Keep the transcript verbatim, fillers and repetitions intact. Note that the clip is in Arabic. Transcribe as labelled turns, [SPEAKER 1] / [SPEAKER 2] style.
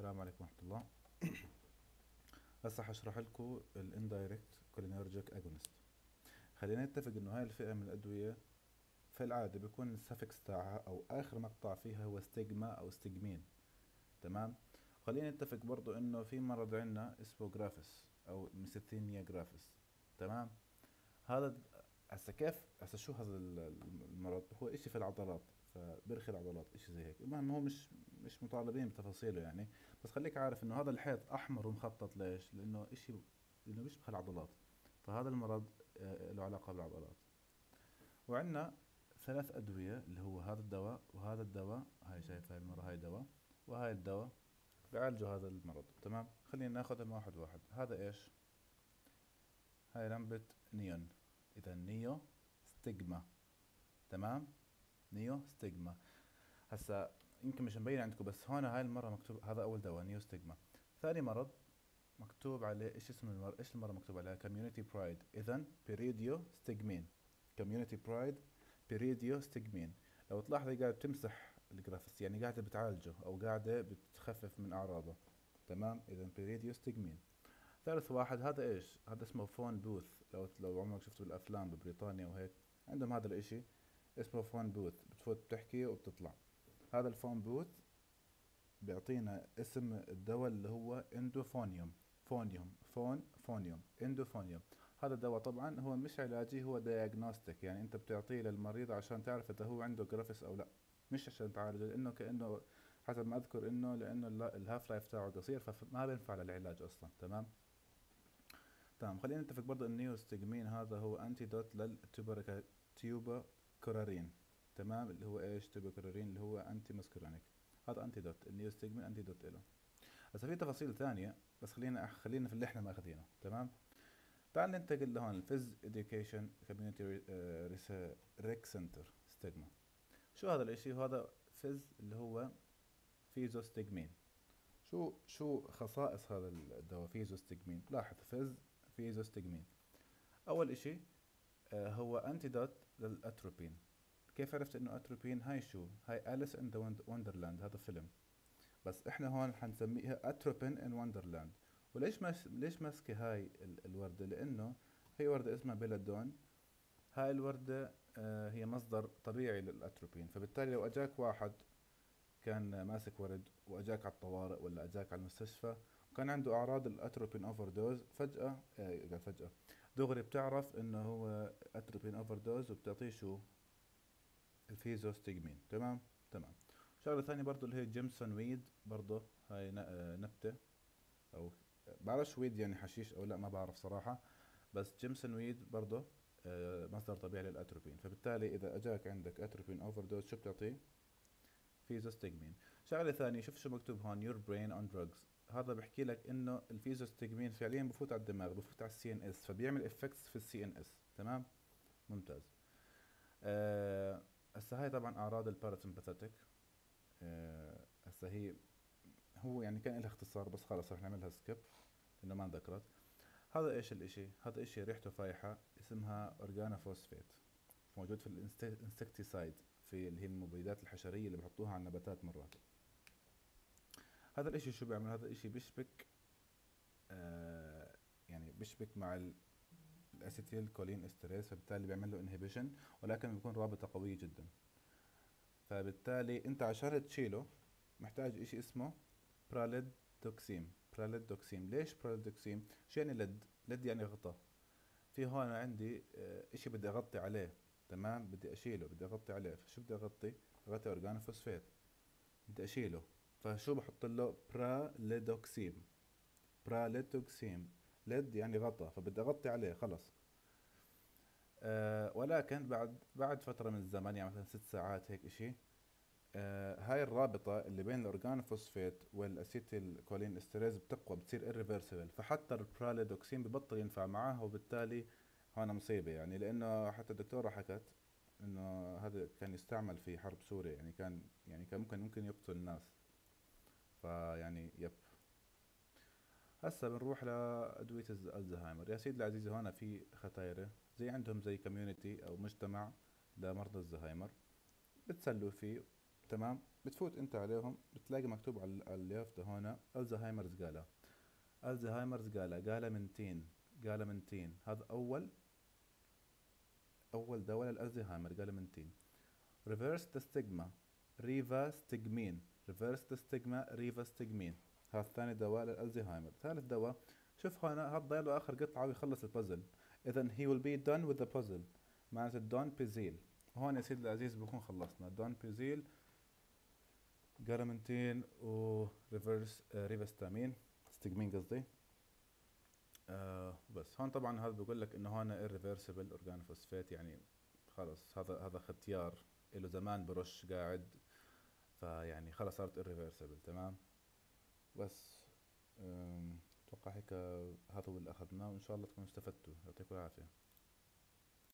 [SPEAKER 1] السلام عليكم ورحمة الله. هسه حشرح لكم ال indirect cholinergic agonist. خلينا نتفق انه هاي الفئة من الأدوية في العادة بيكون السفكس تاعها او اخر مقطع فيها هو ستيغما او ستيغمين. تمام. خلينا نتفق برضو انه في مرض عنا اسمه جرافس او ميسيثينيا جرافس. تمام. هذا هسه كيف هسه شو هذا المرض؟ هو اشي في العضلات، فبرخي العضلات اشي زي هيك. المهم هو مش مش مطالبين بتفاصيله يعني، بس خليك عارف انه هذا الحيط احمر ومخطط. ليش؟ لانه اشي لانه بيشبه العضلات، فهذا المرض آه، له علاقة بالعضلات. وعندنا ثلاث ادوية اللي هو هذا الدواء وهذا الدواء، هاي شايف هاي المرة هاي دواء وهاي الدواء بيعالجوا هذا المرض. تمام. خلينا ناخذهم واحد واحد. هذا ايش؟ هاي لمبة نيون، اذا نيو ستيغما. تمام. نيو ستيغما. هسا يمكن مش مبين عندكم بس هون هاي المرة مكتوب هذا اول دواء نيو ستيغما. ثاني مرض مكتوب عليه ايش اسم المرض؟ ايش المرة مكتوب عليها؟ كوميونيتي برايد، اذا بيريديو ستيغمين. كوميونيتي برايد بيريديو ستيغمين. لو تلاحظي قاعدة بتمسح الجرافس، يعني قاعدة بتعالجه او قاعدة بتخفف من اعراضه. تمام. اذا بيريديو ستيغمين. ثالث واحد هذا ايش؟ هذا اسمه فون بوث. لو لو عمرك شفته بالافلام ببريطانيا وهيك عندهم هذا الاشي اسمه فون بوث، بتفوت بتحكي وبتطلع. هذا الفون بوث بيعطينا اسم الدواء اللي هو اندوفونيوم. فونيوم فون فونيوم اندوفونيوم. هذا الدواء طبعا هو مش علاجي، هو دياجنوستيك، يعني انت بتعطيه للمريض عشان تعرف اذا هو عنده جرافيس او لا، مش عشان تعالجه. لانه كانه حسب ما اذكر انه لانه الهاف لايف تاعه قصير فما بينفع للعلاج اصلا. تمام. تمام. خلينا نتفق برضه ان النيوستجمين هذا هو انتيدوت للتيوبوكورارين. تمام. اللي هو ايش؟ تيوبوكورارين اللي هو انتي مسكرينيك. هذا انتيدوت، النيوستجمين انتيدوت له. هسه في تفاصيل ثانية بس خلينا خلينا في اللي احنا ماخذينه. تمام. تعال ننتقل لهون الفيز اديوكيشن كوميونتي ريك سنتر ستيغما. شو هذا الاشي؟ هذا فيز اللي هو فيزوستجمين. شو شو خصائص هذا الدواء فيزوستجمين؟ لاحظ فيز فيزوستجمين. اول اشي آه هو انتيدوت للاتروبين. كيف عرفت انه اتروبين؟ هاي شو؟ هاي أليس ان ذا وندرلاند، هذا فيلم، بس احنا هون حنسميها اتروبين ان وندرلاند. وليش ماس ليش ماسكه هاي ال الوردة؟ لانه هي وردة اسمها بيلادون. هاي الوردة آه هي مصدر طبيعي للاتروبين، فبالتالي لو اجاك واحد كان ماسك ورد واجاك على الطوارئ ولا اجاك على المستشفى وكان عنده اعراض الاتروبين اوفر دوز، فجأة آه قال فجأة دغري بتعرف انه هو اتروبين اوفر دوز وبتعطيه شو؟ الفيزوستيجمين. تمام. تمام. شغلة ثانية برضو اللي هي جيمسون ويد، برضو هاي ن- آه، نبتة او بعرفش ويد يعني حشيش او لا، ما بعرف صراحة، بس جيمسون ويد برضو آه، مصدر طبيعي للاتروبين. فبالتالي اذا اجاك عندك اتروبين اوفر دوز شو بتعطيه؟ فيزوستيجمين. شغلة ثانية شوف شو مكتوب هون your brain on drugs. هذا بحكي لك انه الفيزوستيجمين فعليا بفوت على الدماغ، بفوت على السي ان اس، فبيعمل افكتس في السي ان اس. تمام. ممتاز. آه، هسه هاي طبعا اعراض الباراسمباثيك. آه، هسه هي هو يعني كان لها اختصار بس خلص رح نعملها سكيب لانه ما انذكرت. هذا ايش الاشي؟ هذا اشي ريحته فايحة اسمها اورجانوفوسفيت، موجود في الانسكتيسايد، في اللي هي المبيدات الحشرية اللي بحطوها على النباتات مرات. هذا الاشي شو بيعمل؟ هذا الاشي بيشبك آه يعني بيشبك مع الاسيتيل كولين استريس، فبالتالي بيعمل له انهبيشن، ولكن بيكون رابطة قوية جدا. فبالتالي انت عشان تشيله محتاج اشي اسمه براليدوكسيم. براليدوكسيم. ليش براليدوكسيم؟ شو يعني لد؟ لد يعني غطاء. في هون عندي آه، اشي بدي اغطي عليه. تمام. بدي اشيله، بدي اغطي عليه، فشو بدي اغطي؟ اغطي اورجانوفوسفات، بدي اشيله، فشو بحط له؟ براليدوكسيم. براليدوكسيم. لد يعني غطا، فبدي اغطي عليه خلص. أه ولكن بعد بعد فترة من الزمن، يعني مثلا ست ساعات هيك اشي، أه هاي الرابطة اللي بين الاورجانوفوسفات والاسيتيل كولين استريز بتقوى، بتصير irreversible، فحتى البراليدوكسين ببطل ينفع معاه. وبالتالي هون مصيبة يعني، لانه حتى الدكتورة حكت انه هذا كان يستعمل في حرب سوريا، يعني كان يعني كان ممكن ممكن يقتل الناس. فيعني يب. هسا بنروح لأدوية الز- الزهايمر. يا سيدي العزيز هون في ختايرة زي عندهم زي كوميونيتي أو مجتمع لمرضى الزهايمر، بتسلوا فيه تمام. بتفوت انت عليهم بتلاقي مكتوب على على اليافطة هون الزهايمرز قالها. الزهايمرز قالها قالها منتين، قالها منتين. هذا اول اول دواء للالزهايمر قالها منتين. ريفيرس ذا ستيغما ريفاستجمين. ريفيرس ذا ستيغما ريفاستجمين. هذا ثاني دواء للالزهايمر. ثالث دواء، شوف هون هذا ضايل له اخر قطعة ويخلص البازل. اذا he will be done with the puzzle، معناته دون بيزيل. هون يا سيدي العزيز بكون خلصنا. دون بيزيل، جرامنتين، و ريفرس آه ريفاستامين، ستيجمين قصدي. آه بس هون طبعا هذا بقول لك انه هون irreversible organophosphate، يعني خلص هذا هذا ختيار له زمان برش قاعد، فيعني خلص صارت irreversible. تمام. بس أم، اتوقع هيك هذا هو اللي اخذناه، وان شاء الله تكونوا استفدتوا. يعطيكم العافية.